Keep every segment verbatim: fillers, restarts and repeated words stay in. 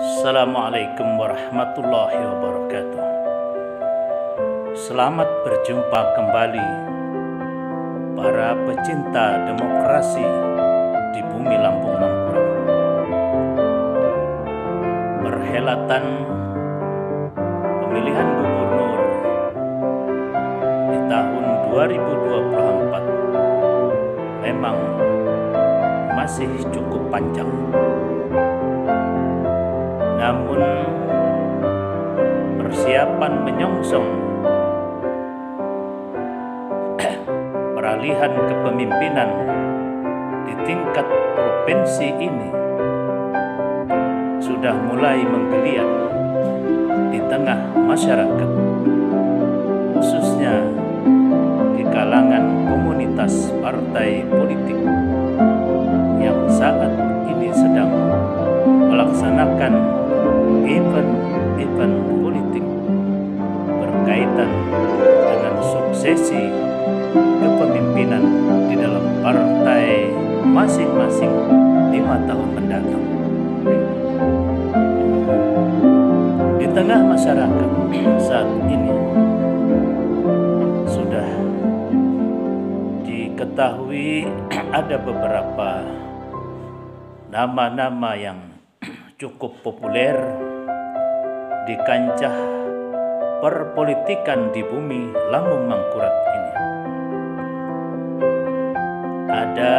Assalamualaikum warahmatullahi wabarakatuh. Selamat berjumpa kembali para pecinta demokrasi di bumi Lampung Mangkurat. Perhelatan pemilihan gubernur di tahun dua ribu dua puluh empat memang masih cukup panjang. Namun persiapan menyongsong peralihan kepemimpinan di tingkat provinsi ini sudah mulai menggeliat di tengah masyarakat, khususnya di kalangan komunitas partai politik yang saat ini sedang melaksanakan event-event politik berkaitan dengan suksesi kepemimpinan di dalam partai masing-masing lima tahun mendatang. Di tengah masyarakat saat ini sudah diketahui ada beberapa nama-nama yang cukup populer di kancah perpolitikan di bumi Lampung Mangkurat ini. Ada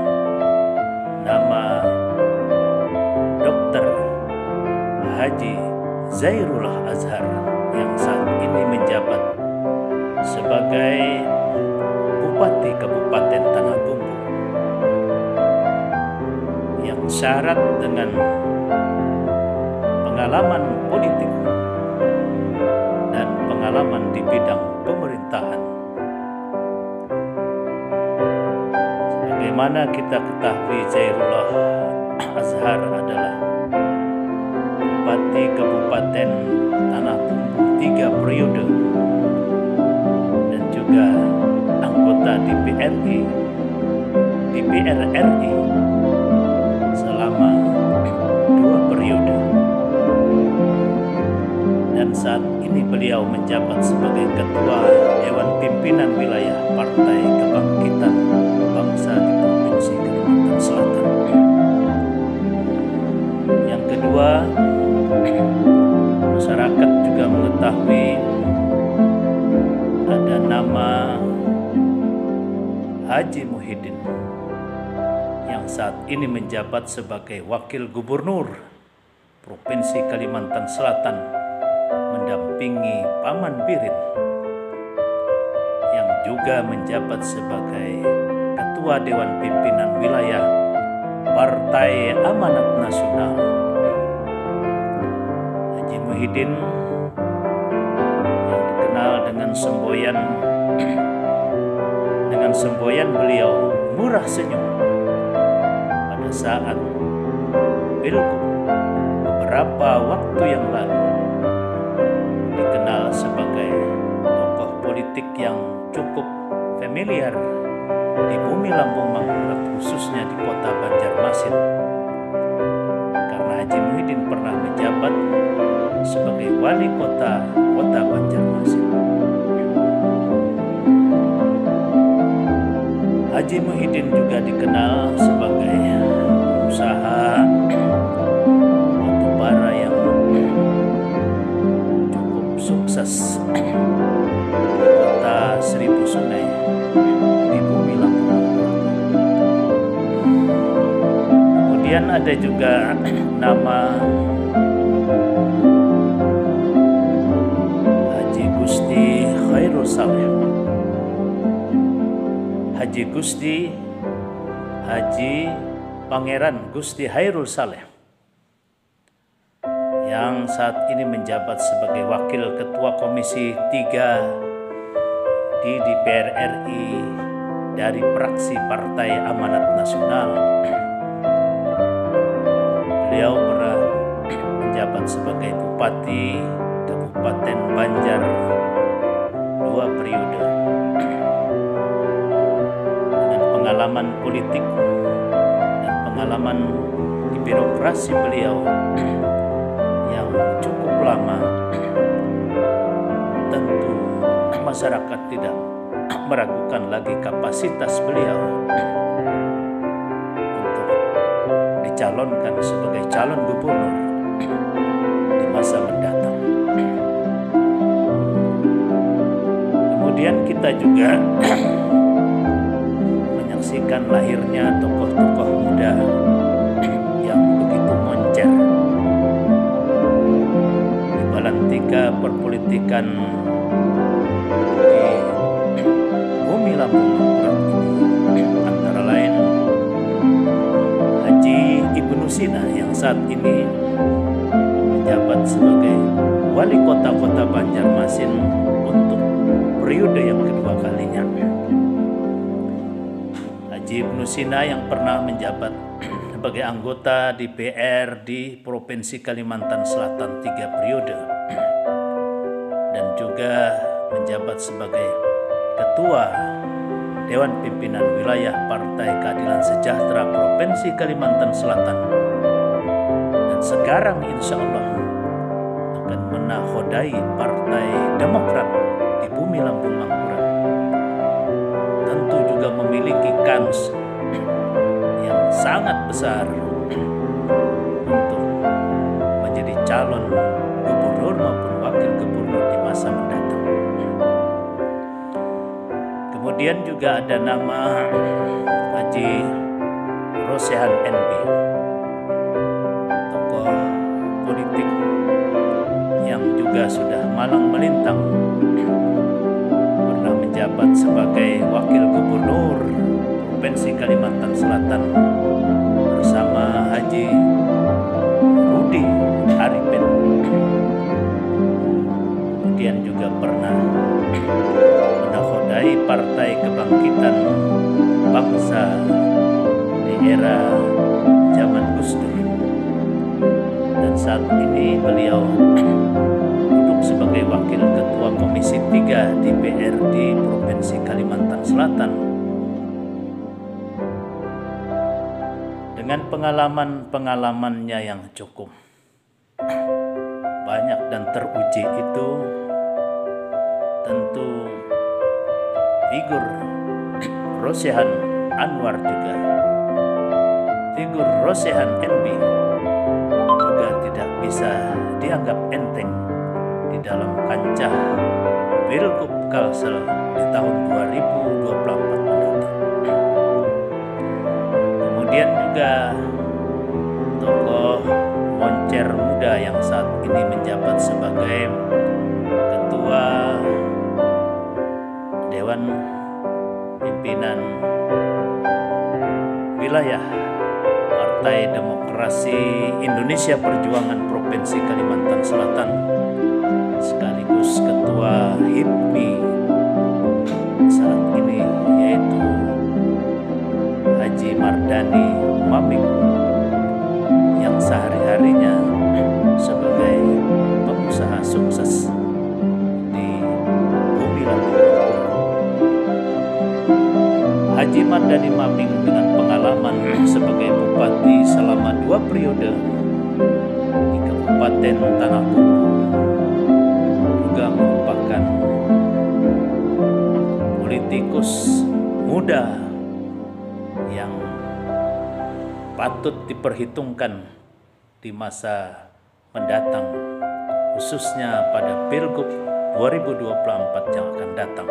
nama Dokter Haji Zairullah Azhar yang saat ini menjabat sebagai Bupati Kabupaten Tanah Bumbu, yang syarat dengan pengalaman politik dan pengalaman di bidang pemerintahan. Sebagaimana kita ketahui, Zairullah Azhar adalah Bupati Kabupaten Tanah Bumbu tiga periode dan juga anggota D P R I D P R R I selama dua periode. Dan saat ini beliau menjabat sebagai Ketua Dewan Pimpinan Wilayah Partai Kebangkitan Bangsa di Provinsi Kalimantan Selatan. Yang kedua, masyarakat juga mengetahui ada nama Haji Muhyiddin yang saat ini menjabat sebagai Wakil Gubernur Provinsi Kalimantan Selatan, mendampingi Paman Birin yang juga menjabat sebagai Ketua Dewan Pimpinan Wilayah Partai Amanat Nasional. Haji Muhyiddin yang dikenal dengan semboyan dengan semboyan beliau murah senyum pada saat Pilgub beberapa waktu yang lalu, dikenal sebagai tokoh politik yang cukup familiar di bumi Lampung Mangkurat, khususnya di kota Banjarmasin, karena Haji Muhyiddin pernah menjabat sebagai wali kota kota Banjarmasin. Haji Muhyiddin juga dikenal sebagai pengusaha batubara yang sukses di kota Seribu Sungai di bumi Lampung. Kemudian ada juga nama Haji Gusti Khairul Saleh. Haji Gusti Haji Pangeran Gusti Khairul Saleh yang saat ini menjabat sebagai Wakil Ketua Komisi tiga di D P R R I dari fraksi Partai Amanat Nasional. Beliau pernah menjabat sebagai Bupati Kabupaten Banjar dua periode. Dengan pengalaman politik dan pengalaman di birokrasi beliau, masyarakat tidak meragukan lagi kapasitas beliau untuk dicalonkan sebagai calon gubernur di masa mendatang. Kemudian kita juga menyaksikan lahirnya tokoh-tokoh muda yang begitu moncer di balantika perpolitikan di bumi Lampung Mangkurat ini, antara lain Haji Ibnu Sina yang saat ini menjabat sebagai wali kota-kota Banjarmasin untuk periode yang kedua kalinya. Haji Ibnu Sina yang pernah menjabat sebagai anggota D P R di Provinsi Kalimantan Selatan tiga periode dan juga menjabat sebagai Ketua Dewan Pimpinan Wilayah Partai Keadilan Sejahtera Provinsi Kalimantan Selatan, dan sekarang insya Allah akan menakodai Partai Demokrat di bumi Lampung Mangkurat, tentu juga memiliki kans yang sangat besar untuk menjadi calon gubernur maupun wakil gubernur di masa mendatang. Kemudian juga ada nama Haji Rosehan N B, tokoh politik yang juga sudah malang melintang, pernah menjabat sebagai wakil gubernur Provinsi Kalimantan Selatan bersama Haji Rudi Arifin. Kemudian juga pernah menakodai Partai Kebangkitan Bangsa di era zaman Gus Dur, dan saat ini beliau duduk sebagai wakil ketua Komisi tiga D P R di Provinsi Kalimantan Selatan. Dengan pengalaman-pengalamannya yang cukup banyak dan teruji itu, tentu figur Rosehan Anwar juga, figur Rosehan N B juga tidak bisa dianggap enteng di dalam kancah Pilgub Kalsel di tahun dua ribu dua puluh empat mendatang. Kemudian juga tokoh moncer muda yang saat ini menjabat sebagai Ketua Dewan Pimpinan Wilayah Partai Demokrasi Indonesia Perjuangan Provinsi Kalimantan Selatan sekaligus Ketua H I P M I saat ini, yaitu Haji Mardani Maming, yang sehari-harinya sebagai pengusaha sukses di bumi Lampung. Haji Mardani Maming dengan pengalaman sebagai bupati selama dua periode di Kabupaten Tanah Bumbu juga merupakan politikus muda yang patut diperhitungkan di masa mendatang, khususnya pada Pilgub dua ribu dua puluh empat yang akan datang.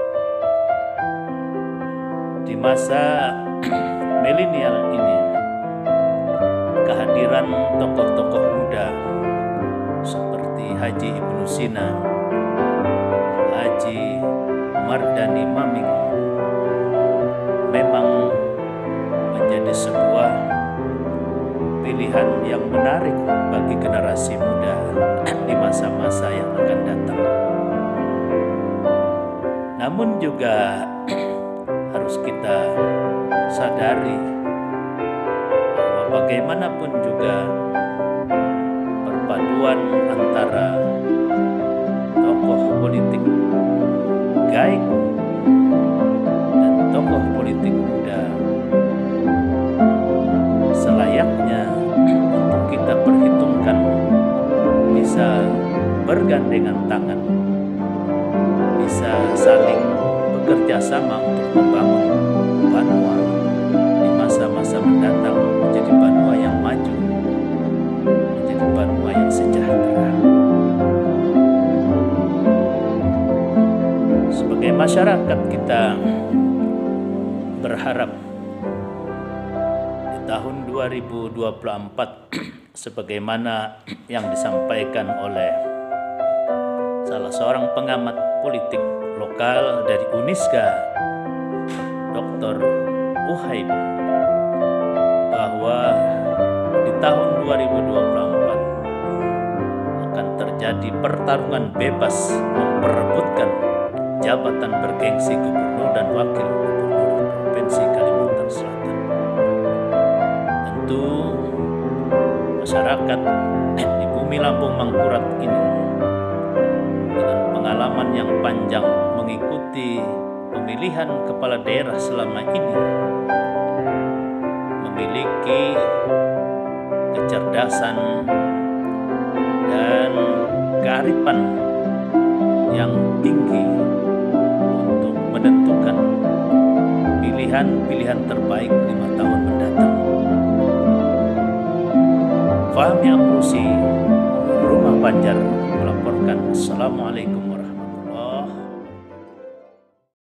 Di masa milenial ini, kehadiran tokoh-tokoh muda seperti Haji Ibnu Sina, Haji Mardani Maming memang menjadi sebuah pilihan yang menarik bagi generasi muda di masa-masa yang akan datang. Namun juga harus kita sadari bahwa bagaimanapun juga perpaduan antara tokoh politik gaib dan tokoh politik muda selayaknya untuk kita perhitungkan bisa bergandengan tangan, bisa kita saling bekerja sama untuk membangun Banua di masa-masa mendatang menjadi Banua yang maju, menjadi Banua yang sejahtera. Sebagai masyarakat kita berharap di tahun dua ribu dua puluh empat sebagaimana yang disampaikan oleh salah seorang pengamat politik lokal dari Uniska, Doktor Uhaib, bahwa di tahun dua ribu dua puluh empat akan terjadi pertarungan bebas memperebutkan jabatan bergengsi gubernur dan wakil gubernur Provinsi Kalimantan Selatan. Tentu masyarakat di bumi Lampung Mangkurat ini dengan pengalaman yang panjang mengikuti pemilihan kepala daerah selama ini memiliki kecerdasan dan kearifan yang tinggi untuk menentukan pilihan-pilihan terbaik lima tahun mendatang. Fahmi Amrusi, Rumah Banjar melaporkan. Assalamualaikum